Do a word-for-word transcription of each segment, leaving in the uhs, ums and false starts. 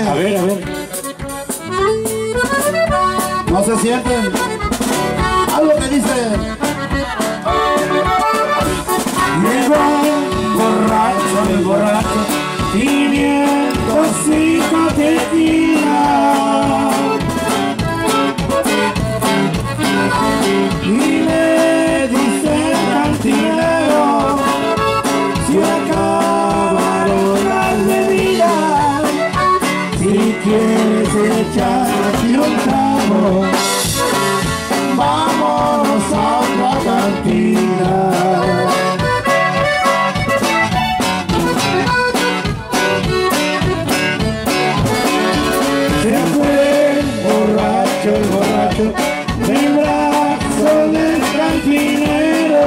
A ver, a ver. No se sienten. Algo que dice. Llegó borracho, el borracho, pidiendo cinco tequilas. Y le dice el cantinero, se acabaron las bebidas, si quieres echarte un trago, vámonos a otra cantina. Se fue borracho, el borracho, del brazo del cantinero.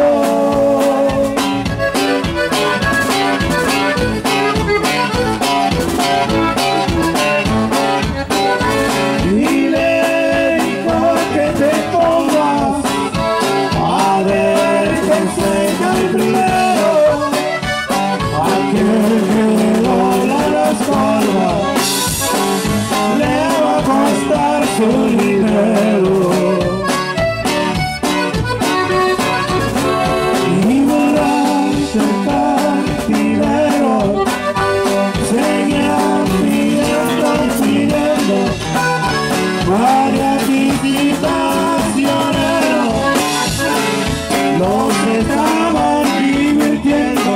Y le dijo que te pongas a ver que enseña el primero, a que le dobla las curvas, le va a costar su dinero. Y borracho el cantinero seguía pidiendo y pidiendo mariachititas lloreros, los estaban divirtiendo,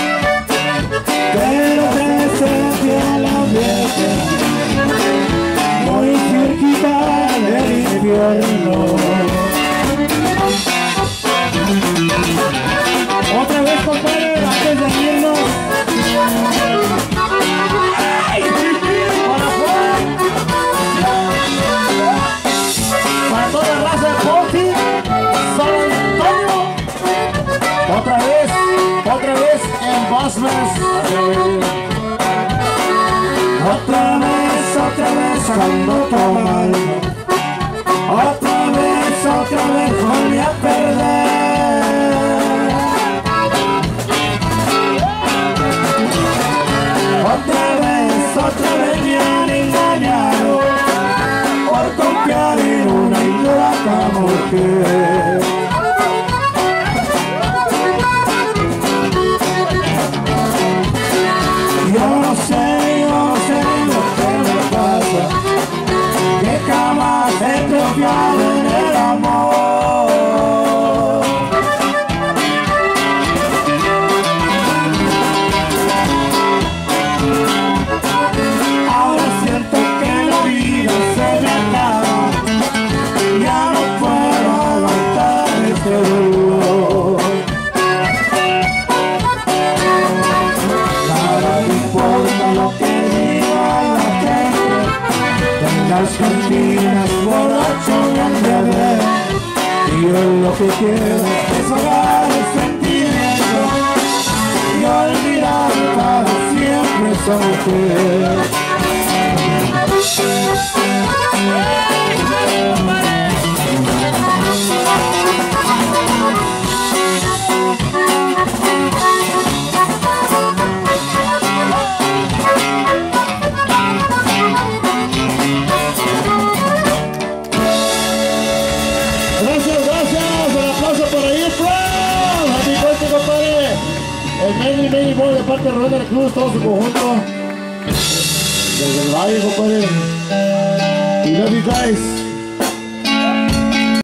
pero se sentía el ambiente muy cerquita del infierno. Otra vez, compadre, antes de irnos. ¡Ay! Para afuera. Para toda la raza de Ponti, San Antonio. Otra vez, otra vez en Bosmas. Otra vez, otra vez ando tomando. Otra vez, otra vez volví a perder. Otra vez, otra vez me han engañado por confiar en una ingrata mujer. Yo no sé, yo no sé lo que me pasa, que jamás he confiado en el amor. Ahora siento que la vida se me acaba, ya no puedo aguantar este dolor. Nada me importa lo que diga la gente, en las cantinas borracho y embriaguez, y yo lo que quiero es ahogar el sentimiento y olvidar para siempre esa mujer. Gracias, gracias, el aplauso por ahí, Fran. Happy birthday, compadre. El Many Many Boy de parte de Rubén del Cruz, todo su conjunto. Desde el Valle, compadre. We love you guys.